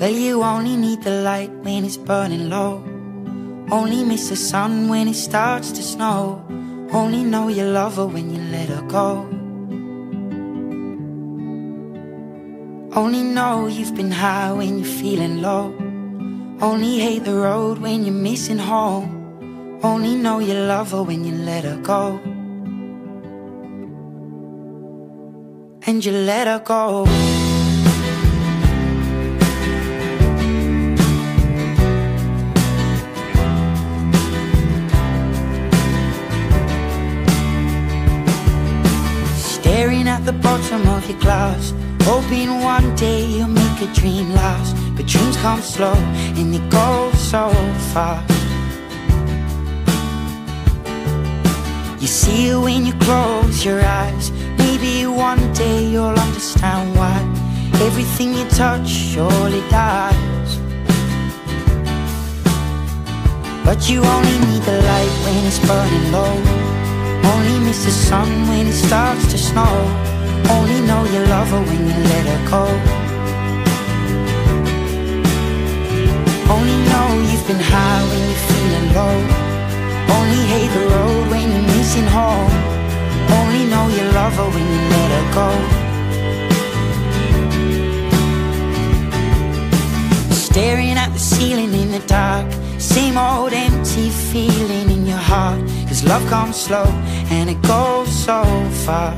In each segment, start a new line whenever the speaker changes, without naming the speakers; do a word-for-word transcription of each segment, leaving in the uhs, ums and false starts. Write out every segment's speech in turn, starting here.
Well, you only need the light when it's burning low. Only miss the sun when it starts to snow. Only know you love her when you let her go. Only know you've been high when you're feeling low. Only hate the road when you're missing home. Only know you love her when you let her go. And you let her go. Staring at the bottom of your glass, hoping one day you'll make a dream last. But dreams come slow and they go so fast. You see it when you close your eyes. Maybe one day you'll understand why everything you touch surely dies. But you only need the light when it's burning low. Only miss the sun when it starts to snow. Only know you love her when you let her go. Only know you've been high when you're feeling low. Only hate the road when you're missing home. Only know you love her when you let her go. Staring at the ceiling in the dark, same old empty feeling in your heart. Cause love comes slow and it goes so fast.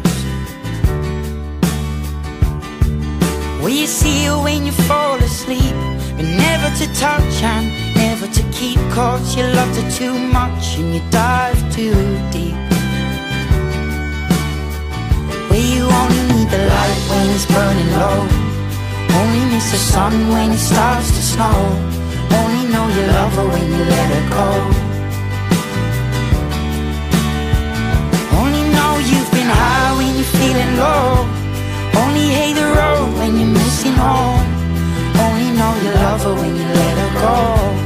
Well, you see her when you fall asleep, but never to touch and never to keep. Cause you loved her too much and you dive too deep. Well, you only need the light when it's burning low. Only miss the sun when it starts to snow. Only know you love her when you let her go. Only know you've been high when you're feeling low. Only hate the road when you're missing home. Only know you love her when you let her go.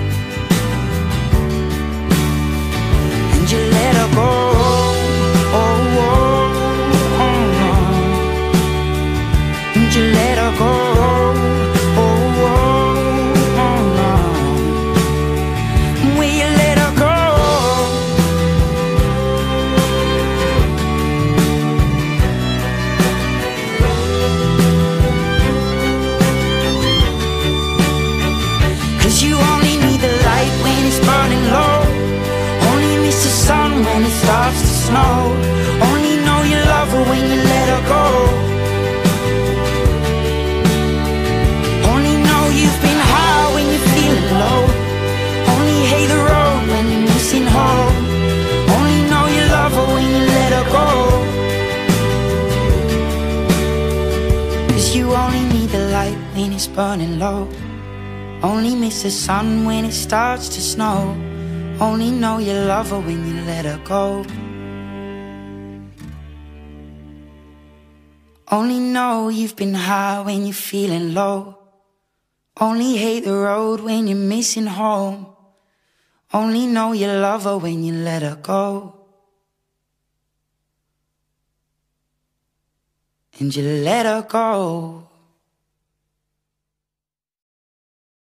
And you let her go. Oh, oh, oh, oh. And you let her go. When it starts to snow, only know you love her when you let her go. Only know you've been high when you're feeling low. Only hate the road when you're missing home. Only know you love her when you let her go. Cause you only need the light when it's burning low. Only miss the sun when it starts to snow. Only know you love her when you let her go. Only know you've been high when you're feeling low. Only hate the road when you're missing home. Only know you love her when you let her go. And you let her go.